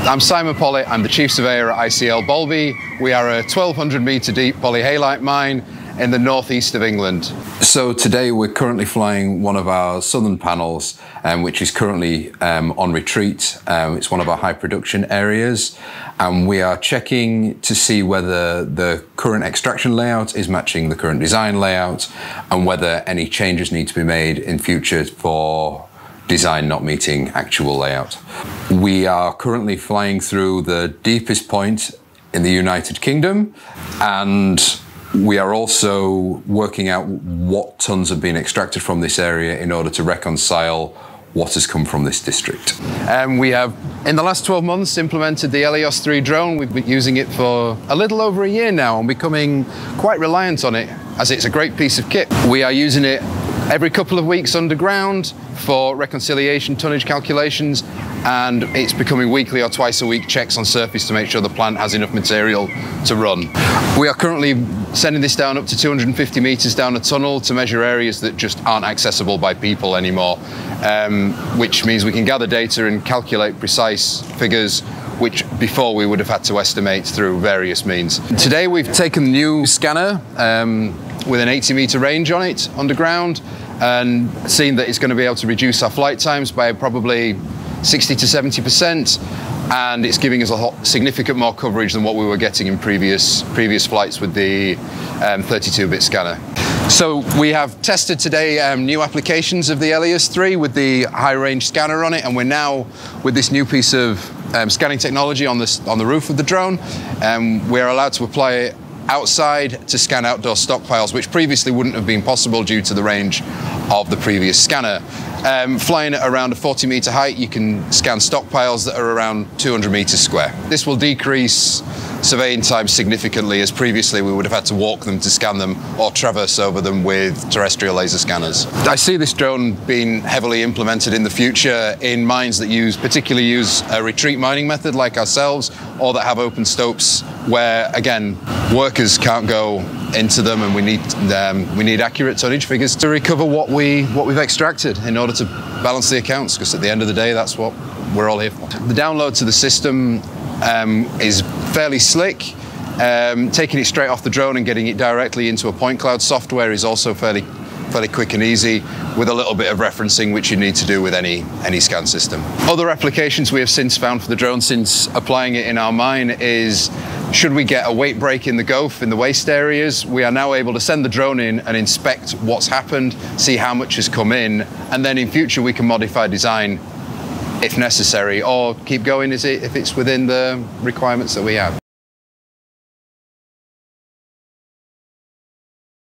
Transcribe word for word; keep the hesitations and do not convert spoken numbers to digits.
I'm Simon Pollitt, I'm the Chief Surveyor at I C L Boulby. We are a twelve hundred metre deep polyhalite mine in the northeast of England. So today we're currently flying one of our southern panels, um, which is currently um, on retreat. Um, it's one of our high production areas, and we are checking to see whether the current extraction layout is matching the current design layout, and whether any changes need to be made in future for design not meeting actual layout. We are currently flying through the deepest point in the United Kingdom, and we are also working out what tons have been extracted from this area in order to reconcile what has come from this district. Um, we have, in the last twelve months, implemented the Elios three drone. We've been using it for a little over a year now and becoming quite reliant on it, as it's a great piece of kit. We are using it every couple of weeks underground for reconciliation tonnage calculations, and it's becoming weekly or twice a week checks on surface to make sure the plant has enough material to run. We are currently sending this down up to two hundred fifty metres down a tunnel to measure areas that just aren't accessible by people anymore, um, which means we can gather data and calculate precise figures which before we would have had to estimate through various means. Today we've taken the new scanner um, with an eighty metre range on it underground, and seen that it's going to be able to reduce our flight times by probably sixty to seventy percent, and it's giving us a significant more coverage than what we were getting in previous previous flights with the thirty-two bit scanner. So we have tested today um, new applications of the Elios three with the high range scanner on it, and we're now with this new piece of um, scanning technology on this on the roof of the drone, and um, we're allowed to apply it outside to scan outdoor stockpiles, which previously wouldn't have been possible due to the range of the previous scanner. Um, flying at around a forty metre height, you can scan stockpiles that are around two hundred metres square. This will decrease surveying time significantly, as previously we would have had to walk them to scan them or traverse over them with terrestrial laser scanners. I see this drone being heavily implemented in the future in mines that use, particularly use a retreat mining method like ourselves, or that have open stopes where, again, workers can't go into them, and we need um, we need accurate tonnage figures to recover what we what we've extracted in order to balance the accounts, because at the end of the day that's what we're all here for. The download to the system um, is fairly slick. Um, taking it straight off the drone and getting it directly into a point cloud software is also fairly fairly quick and easy, with a little bit of referencing which you need to do with any any scan system. Other applications we have since found for the drone since applying it in our mine is, should we get a weight break in the G O F in the waste areas, we are now able to send the drone in and inspect what's happened, see how much has come in, and then in future we can modify design if necessary, or keep going as it, if it's within the requirements that we have.